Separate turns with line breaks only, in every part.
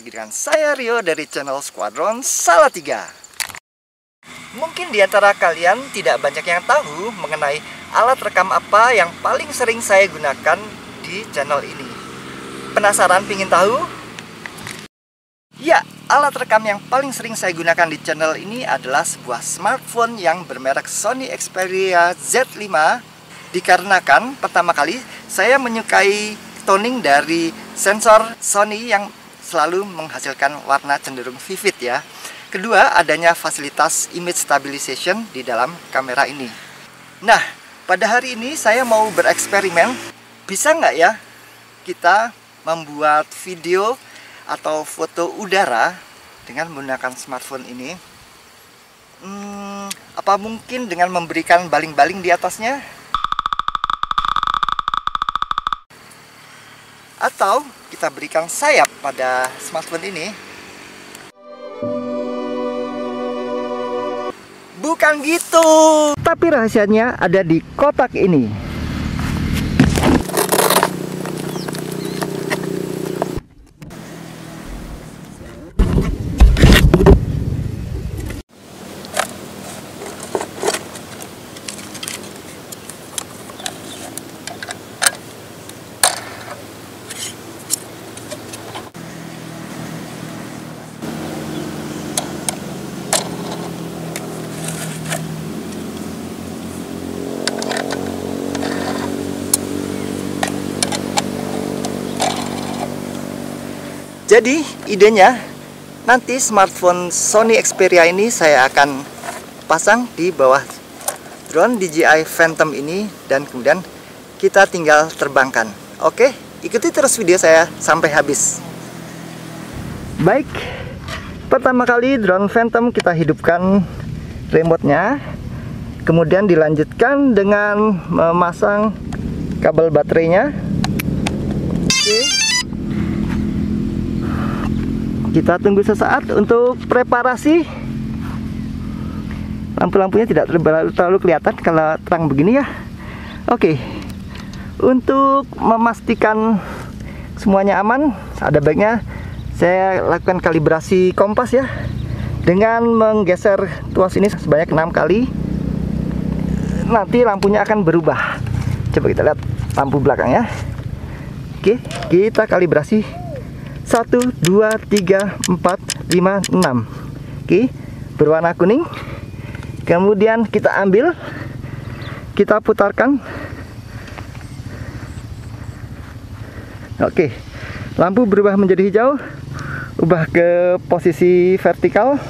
lagi dengan saya Rio dari channel Squadron Salatiga. Mungkin di antara kalian tidak banyak yang tahu mengenai alat rekam apa yang paling sering saya gunakan di channel ini. Penasaran pingin tahu? Ya, alat rekam yang paling sering saya gunakan di channel ini adalah sebuah smartphone yang bermerek Sony Xperia Z5. Dikarenakan pertama kali saya menyukai toning dari sensor Sony yang selalu menghasilkan warna cenderung vivid ya. Kedua, adanya fasilitas image stabilization di dalam kamera ini. Nah, pada hari ini saya mau bereksperimen. Bisa nggak ya kita membuat video atau foto udara dengan menggunakan smartphone ini? Apa mungkin dengan memberikan baling-baling di atasnya? Atau kita berikan sayap pada smartphone ini? Bukan gitu. Tapi rahasianya ada di kotak ini. Jadi idenya nanti smartphone Sony Xperia ini saya akan pasang di bawah drone DJI Phantom ini dan kemudian kita tinggal terbangkan. Oke, ikuti terus video saya sampai habis. Baik, pertama kali drone Phantom kita hidupkan remote-nya, kemudian dilanjutkan dengan memasang kabel baterainya. Oke. Kita tunggu sesaat untuk preparasi. Lampu-lampunya tidak terlalu kelihatan kalau terang begini ya. Oke. Untuk memastikan semuanya aman, ada baiknya saya lakukan kalibrasi kompas ya. Dengan menggeser tuas ini sebanyak 6 kali. Nanti lampunya akan berubah. Coba kita lihat lampu belakang ya. Oke, kita kalibrasi 1, 2, 3, 4, 5, 6. Oke, berwarna kuning. Kemudian kita ambil, kita putarkan. Oke, lampu berubah menjadi hijau. Ubah ke posisi vertikal.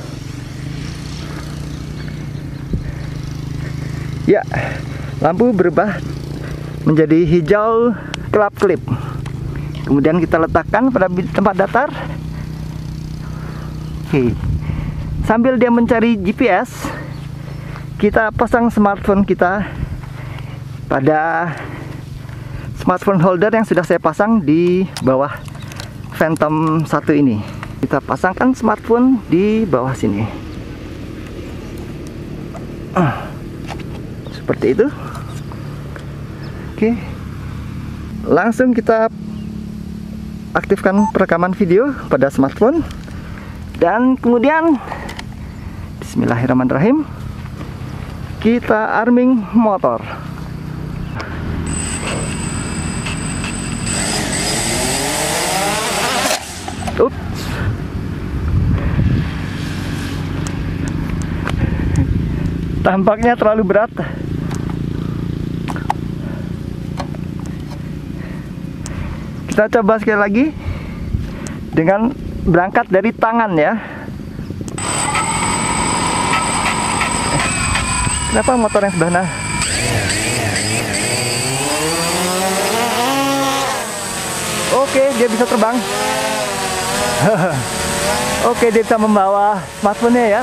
Ya, lampu berubah menjadi hijau kelap-kelip. Kemudian kita letakkan pada tempat datar. Oke. Sambil dia mencari GPS, kita pasang smartphone kita pada smartphone holder yang sudah saya pasang di bawah Phantom 1 ini. Kita pasangkan smartphone di bawah sini. Seperti itu. Oke. Langsung kita aktifkan perekaman video pada smartphone dan kemudian bismillahirrahmanirrahim kita arming motor. Ups. Tampaknya terlalu berat. Kita coba sekali lagi dengan berangkat dari tangan ya. Kenapa motor yang sebelah nah? Oke, dia bisa terbang. Oke, dia bisa membawa smartphone-nya ya.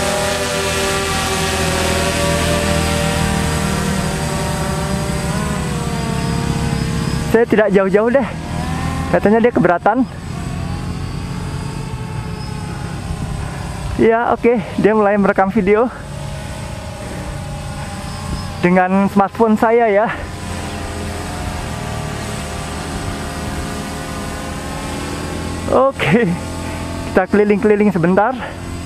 Saya tidak jauh-jauh deh. Katanya dia keberatan. Ya, oke, dia mulai merekam video dengan smartphone saya ya. Oke, Kita keliling-keliling sebentar.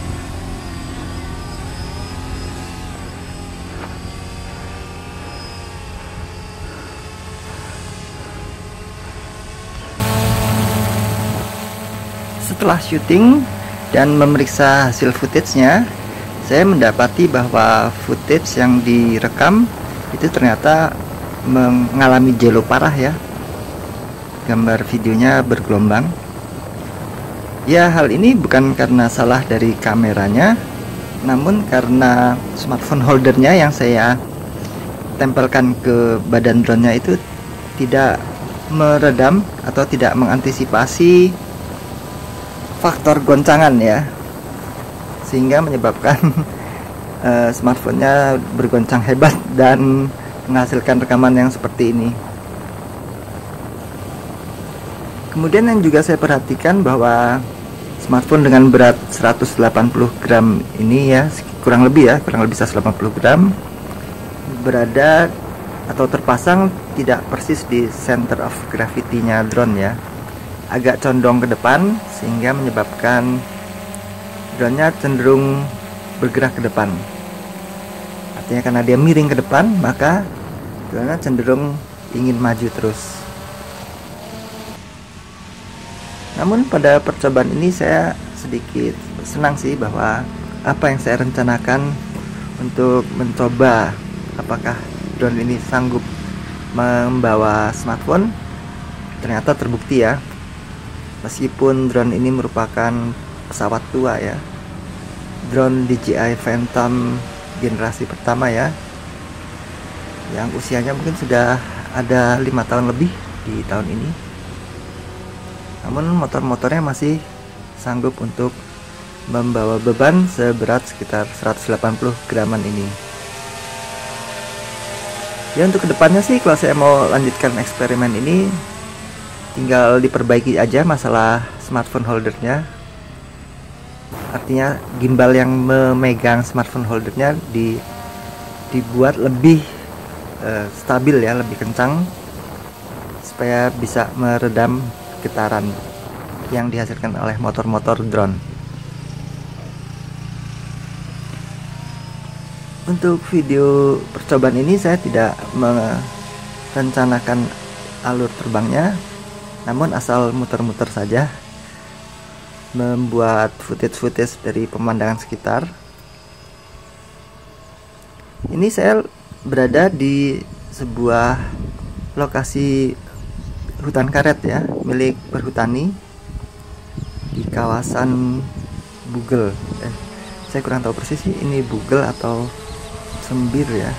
Setelah syuting dan memeriksa hasil footage-nya, saya mendapati bahwa footage yang direkam itu ternyata mengalami jelo parah ya. Gambar videonya bergelombang. Ya, hal ini bukan karena salah dari kameranya, namun karena smartphone holdernya yang saya tempelkan ke badan drone-nya itu tidak meredam atau tidak mengantisipasi faktor goncangan ya, sehingga menyebabkan smartphone-nya bergoncang hebat dan menghasilkan rekaman yang seperti ini. Kemudian yang juga saya perhatikan bahwa smartphone dengan berat 180 gram ini ya, kurang lebih 180 gram, berada atau terpasang tidak persis di center of gravity-nya drone ya, agak condong ke depan, sehingga menyebabkan drone-nya cenderung bergerak ke depan. Artinya karena dia miring ke depan, maka drone-nya cenderung ingin maju terus. Namun pada percobaan ini saya sedikit senang sih bahwa apa yang saya rencanakan untuk mencoba apakah drone ini sanggup membawa smartphone ternyata terbukti ya. Meskipun drone ini merupakan pesawat tua ya, drone DJI Phantom generasi pertama ya, yang usianya mungkin sudah ada 5 tahun lebih di tahun ini. Namun motor-motornya masih sanggup untuk membawa beban seberat sekitar 180 graman ini. Ya, untuk kedepannya sih kalau saya mau lanjutkan eksperimen ini, tinggal diperbaiki aja masalah smartphone holdernya. Artinya gimbal yang memegang smartphone holdernya dibuat lebih stabil ya, lebih kencang, supaya bisa meredam getaran yang dihasilkan oleh motor-motor drone. Untuk video percobaan ini saya tidak merencanakan alur terbangnya, namun asal muter-muter saja, membuat footage-footage dari pemandangan sekitar. Ini saya berada di sebuah lokasi hutan karet ya, milik perhutani di kawasan Bugel. Saya kurang tahu persis sih ini Bugel atau Sembir ya.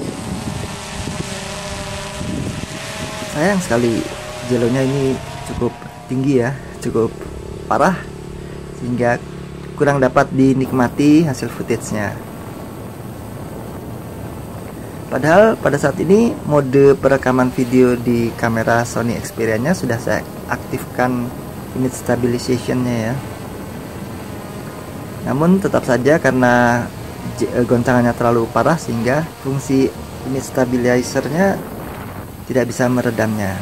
Sayang sekali jelonya ini cukup tinggi ya, cukup parah, sehingga kurang dapat dinikmati hasil footage-nya. Padahal pada saat ini mode perekaman video di kamera Sony Xperia-nya sudah saya aktifkan image stabilization-nya ya. Namun tetap saja karena goncangannya terlalu parah, sehingga fungsi image stabilizer-nya tidak bisa meredamnya.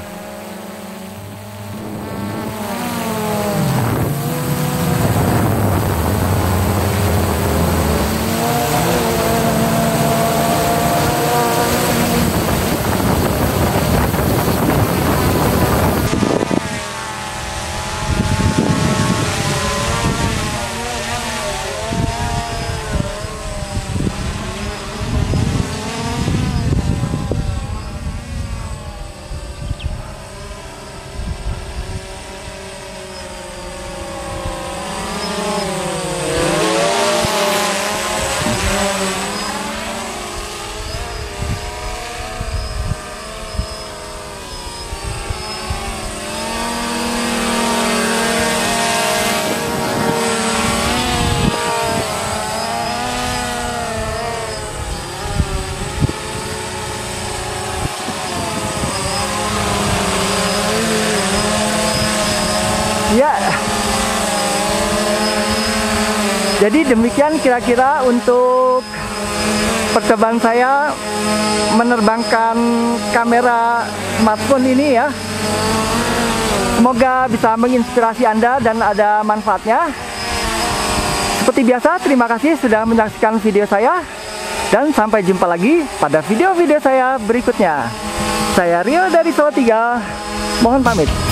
Ya, jadi demikian kira-kira untuk percobaan saya menerbangkan kamera smartphone ini ya. Semoga bisa menginspirasi Anda dan ada manfaatnya. Seperti biasa, terima kasih sudah menyaksikan video saya. Dan sampai jumpa lagi pada video-video saya berikutnya. Saya Rio dari Salatiga, mohon pamit.